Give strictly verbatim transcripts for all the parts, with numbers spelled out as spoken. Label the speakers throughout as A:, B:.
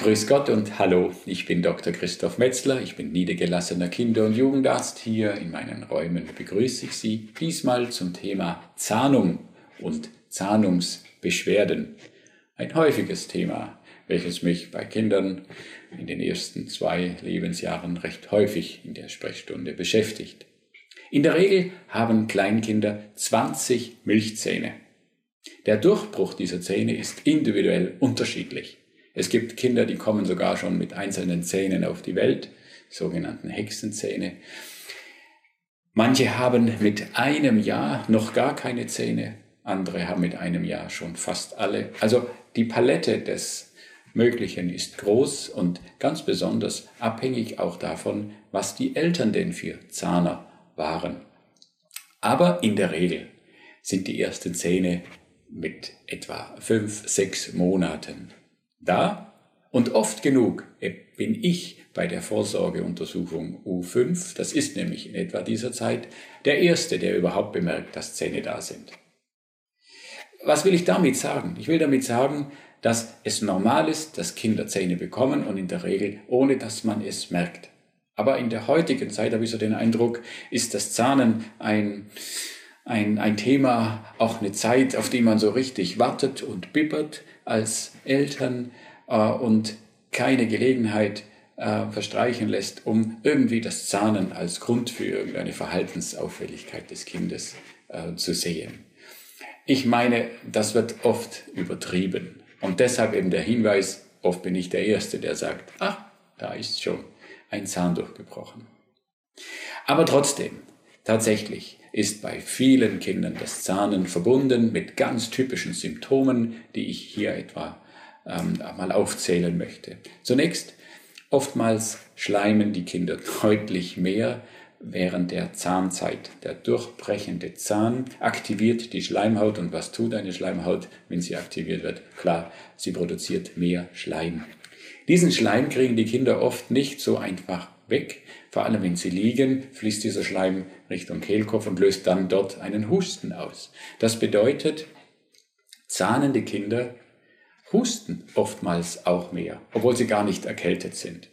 A: Grüß Gott und hallo, ich bin Doktor Christoph Metzler, ich bin niedergelassener Kinder- und Jugendarzt. Hier in meinen Räumen begrüße ich Sie diesmal zum Thema Zahnung und Zahnungsbeschwerden. Ein häufiges Thema, welches mich bei Kindern in den ersten zwei Lebensjahren recht häufig in der Sprechstunde beschäftigt. In der Regel haben Kleinkinder zwanzig Milchzähne. Der Durchbruch dieser Zähne ist individuell unterschiedlich. Es gibt Kinder, die kommen sogar schon mit einzelnen Zähnen auf die Welt, sogenannten Hexenzähne. Manche haben mit einem Jahr noch gar keine Zähne, andere haben mit einem Jahr schon fast alle. Also die Palette des Möglichen ist groß und ganz besonders abhängig auch davon, was die Eltern denn für Zahner waren. Aber in der Regel sind die ersten Zähne mit etwa fünf, sechs Monaten da, und oft genug bin ich bei der Vorsorgeuntersuchung U fünf, das ist nämlich in etwa dieser Zeit, der Erste, der überhaupt bemerkt, dass Zähne da sind. Was will ich damit sagen? Ich will damit sagen, dass es normal ist, dass Kinder Zähne bekommen und in der Regel ohne, dass man es merkt. Aber in der heutigen Zeit habe ich so den Eindruck, ist das Zahnen ein, ein, ein Thema, auch eine Zeit, auf die man so richtig wartet und bibbert als Eltern äh, und keine Gelegenheit äh, verstreichen lässt, um irgendwie das Zahnen als Grund für irgendeine Verhaltensauffälligkeit des Kindes äh, zu sehen. Ich meine, das wird oft übertrieben und deshalb eben der Hinweis, oft bin ich der Erste, der sagt, ach, da ist schon ein Zahn durchgebrochen. Aber trotzdem, tatsächlich ist bei vielen Kindern das Zahnen verbunden mit ganz typischen Symptomen, die ich hier etwa ähm, mal aufzählen möchte. Zunächst, oftmals schleimen die Kinder deutlich mehr während der Zahnzeit. Der durchbrechende Zahn aktiviert die Schleimhaut. Und was tut eine Schleimhaut, wenn sie aktiviert wird? Klar, sie produziert mehr Schleim. Diesen Schleim kriegen die Kinder oft nicht so einfach weg. Vor allem wenn sie liegen, fließt dieser Schleim Richtung Kehlkopf und löst dann dort einen Husten aus. Das bedeutet, zahnende Kinder husten oftmals auch mehr, obwohl sie gar nicht erkältet sind.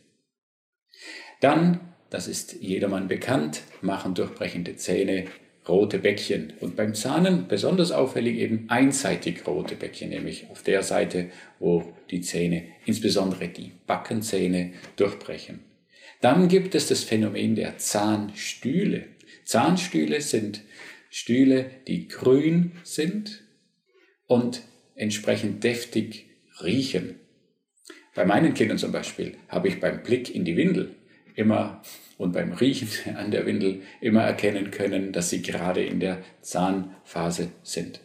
A: Dann, das ist jedermann bekannt, machen durchbrechende Zähne rote Bäckchen. Und beim Zahnen besonders auffällig eben einseitig rote Bäckchen, nämlich auf der Seite, wo die Zähne, insbesondere die Backenzähne, durchbrechen. Dann gibt es das Phänomen der Zahnstühle. Zahnstühle sind Stühle, die grün sind und entsprechend deftig riechen. Bei meinen Kindern zum Beispiel habe ich beim Blick in die Windel immer und beim Riechen an der Windel immer erkennen können, dass sie gerade in der Zahnphase sind.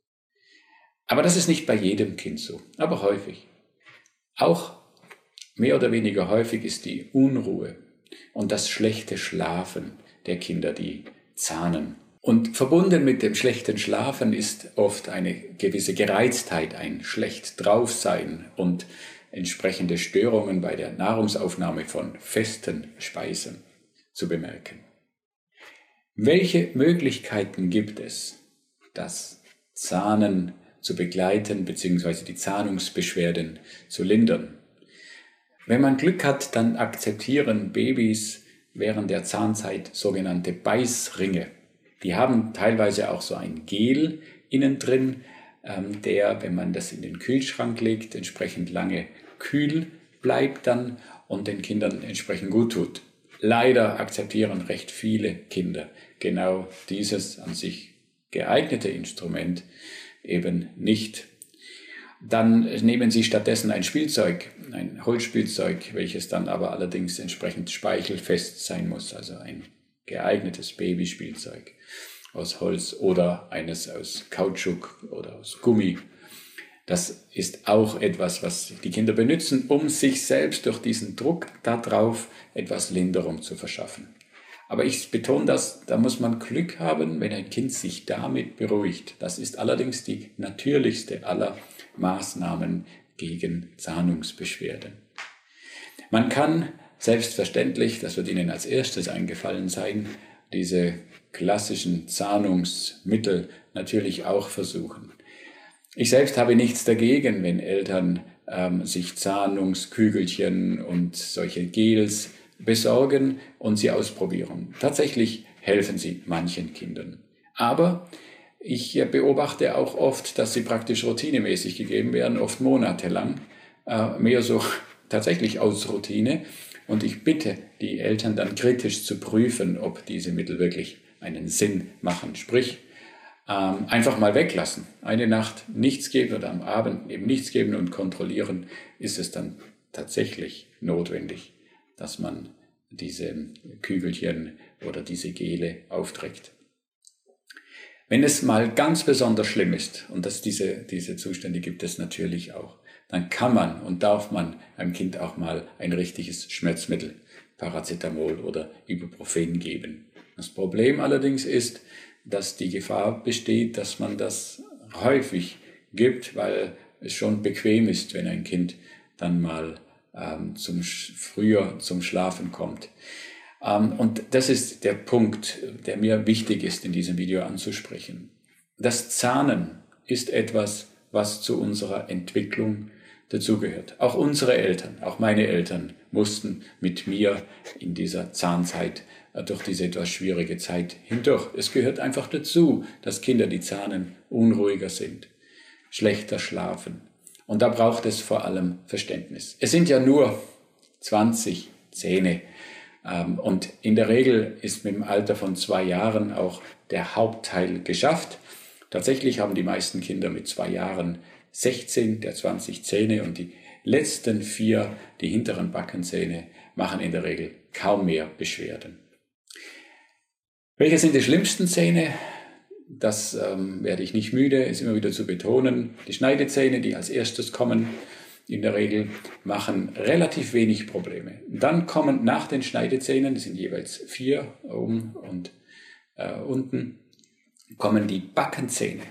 A: Aber das ist nicht bei jedem Kind so, aber häufig. Auch mehr oder weniger häufig ist die Unruhe und das schlechte Schlafen der Kinder, die zahnen. Und verbunden mit dem schlechten Schlafen ist oft eine gewisse Gereiztheit, ein schlecht Draufsein und entsprechende Störungen bei der Nahrungsaufnahme von festen Speisen zu bemerken. Welche Möglichkeiten gibt es, das Zahnen zu begleiten bzw. die Zahnungsbeschwerden zu lindern? Wenn man Glück hat, dann akzeptieren Babys während der Zahnzeit sogenannte Beißringe. Die haben teilweise auch so ein Gel innen drin, ähm, der, wenn man das in den Kühlschrank legt, entsprechend lange kühl bleibt dann und den Kindern entsprechend gut tut. Leider akzeptieren recht viele Kinder genau dieses an sich geeignete Instrument eben nicht. Dann nehmen sie stattdessen ein Spielzeug, ein Holzspielzeug, welches dann aber allerdings entsprechend speichelfest sein muss, also ein geeignetes Babyspielzeug aus Holz oder eines aus Kautschuk oder aus Gummi. Das ist auch etwas, was die Kinder benutzen, um sich selbst durch diesen Druck darauf etwas Linderung zu verschaffen. Aber ich betone das, da muss man Glück haben, wenn ein Kind sich damit beruhigt. Das ist allerdings die natürlichste aller Maßnahmen gegen Zahnungsbeschwerden. Man kann selbstverständlich, das wird Ihnen als erstes eingefallen sein, diese klassischen Zahnungsmittel natürlich auch versuchen. Ich selbst habe nichts dagegen, wenn Eltern äh, ähm, sich Zahnungskügelchen und solche Gels besorgen und sie ausprobieren. Tatsächlich helfen sie manchen Kindern. Aber ich beobachte auch oft, dass sie praktisch routinemäßig gegeben werden, oft monatelang, äh, mehr so tatsächlich aus Routine. Und ich bitte die Eltern dann kritisch zu prüfen, ob diese Mittel wirklich einen Sinn machen. Sprich, ähm, einfach mal weglassen. Eine Nacht nichts geben oder am Abend eben nichts geben und kontrollieren, ist es dann tatsächlich notwendig, dass man diese Kügelchen oder diese Gele aufträgt. Wenn es mal ganz besonders schlimm ist, und das, diese, diese Zustände gibt es natürlich auch, dann kann man und darf man einem Kind auch mal ein richtiges Schmerzmittel, Paracetamol oder Ibuprofen geben. Das Problem allerdings ist, dass die Gefahr besteht, dass man das häufig gibt, weil es schon bequem ist, wenn ein Kind dann mal ähm, zum, früher zum Schlafen kommt. Ähm, und das ist der Punkt, der mir wichtig ist, in diesem Video anzusprechen. Das Zahnen ist etwas, was zu unserer Entwicklung dazugehört. Auch unsere Eltern, auch meine Eltern mussten mit mir in dieser Zahnzeit durch diese etwas schwierige Zeit hindurch. Es gehört einfach dazu, dass Kinder, die zahnen, unruhiger sind, schlechter schlafen. Und da braucht es vor allem Verständnis. Es sind ja nur zwanzig Zähne. Und in der Regel ist mit dem Alter von zwei Jahren auch der Hauptteil geschafft. Tatsächlich haben die meisten Kinder mit zwei Jahren sechzehn der zwanzig Zähne und die letzten vier, die hinteren Backenzähne, machen in der Regel kaum mehr Beschwerden. Welche sind die schlimmsten Zähne? Das ähm, werde ich nicht müde, ist immer wieder zu betonen. Die Schneidezähne, die als erstes kommen, in der Regel machen relativ wenig Probleme. Dann kommen nach den Schneidezähnen, das sind jeweils vier oben und äh, unten, kommen die Backenzähne.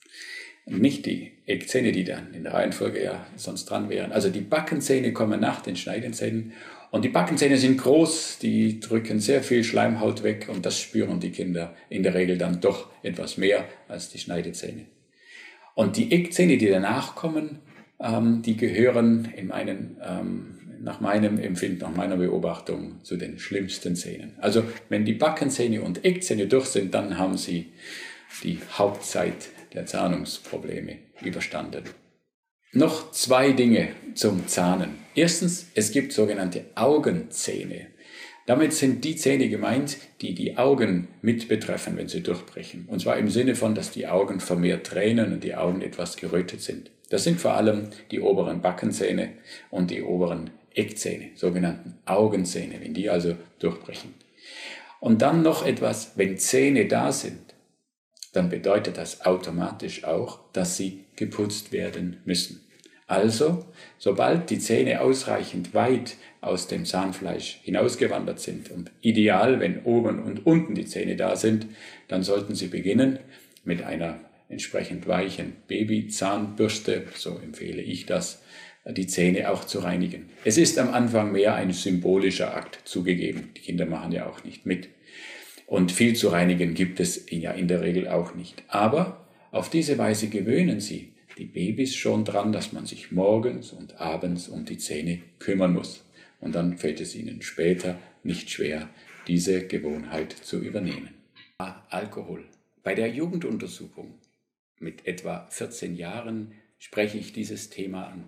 A: Nicht die Eckzähne, die dann in der Reihenfolge ja sonst dran wären. Also die Backenzähne kommen nach den Schneidezähnen. Und die Backenzähne sind groß, die drücken sehr viel Schleimhaut weg und das spüren die Kinder in der Regel dann doch etwas mehr als die Schneidezähne. Und die Eckzähne, die danach kommen, ähm, die gehören in meinen, ähm, nach meinem Empfinden, nach meiner Beobachtung zu den schlimmsten Zähnen. Also wenn die Backenzähne und Eckzähne durch sind, dann haben sie die Hauptzeit der Zahnungsprobleme überstanden. Noch zwei Dinge zum Zahnen. Erstens, es gibt sogenannte Augenzähne. Damit sind die Zähne gemeint, die die Augen mit betreffen, wenn sie durchbrechen. Und zwar im Sinne von, dass die Augen vermehrt tränen und die Augen etwas gerötet sind. Das sind vor allem die oberen Backenzähne und die oberen Eckzähne, sogenannten Augenzähne, wenn die also durchbrechen. Und dann noch etwas, wenn Zähne da sind, dann bedeutet das automatisch auch, dass sie geputzt werden müssen. Also, sobald die Zähne ausreichend weit aus dem Zahnfleisch hinausgewandert sind und ideal, wenn oben und unten die Zähne da sind, dann sollten Sie beginnen mit einer entsprechend weichen Babyzahnbürste, so empfehle ich das, die Zähne auch zu reinigen. Es ist am Anfang mehr ein symbolischer Akt zugegeben. Die Kinder machen ja auch nicht mit. Und viel zu reinigen gibt es ja in der Regel auch nicht. Aber auf diese Weise gewöhnen Sie die Babys schon dran, dass man sich morgens und abends um die Zähne kümmern muss. Und dann fällt es ihnen später nicht schwer, diese Gewohnheit zu übernehmen. Alkohol. Bei der Jugenduntersuchung mit etwa vierzehn Jahren spreche ich dieses Thema an.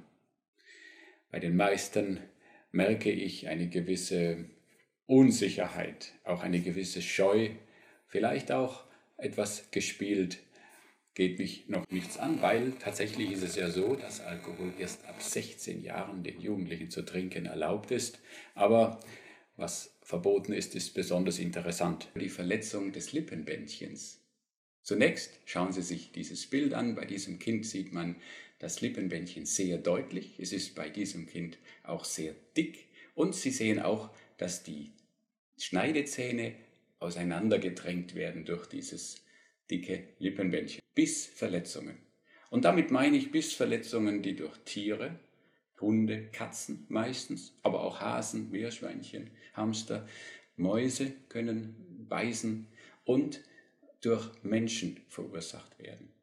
A: Bei den meisten merke ich eine gewisse Unsicherheit, auch eine gewisse Scheu, vielleicht auch etwas gespielt, geht mich noch nichts an, weil tatsächlich ist es ja so, dass Alkohol erst ab sechzehn Jahren den Jugendlichen zu trinken erlaubt ist. Aber was verboten ist, ist besonders interessant. Die Verletzung des Lippenbändchens. Zunächst schauen Sie sich dieses Bild an. Bei diesem Kind sieht man das Lippenbändchen sehr deutlich. Es ist bei diesem Kind auch sehr dick. Und Sie sehen auch, dass die Schneidezähne auseinandergedrängt werden durch dieses dicke Lippenbändchen. Bissverletzungen. Und damit meine ich Bissverletzungen, die durch Tiere, Hunde, Katzen meistens, aber auch Hasen, Meerschweinchen, Hamster, Mäuse können beißen und durch Menschen verursacht werden.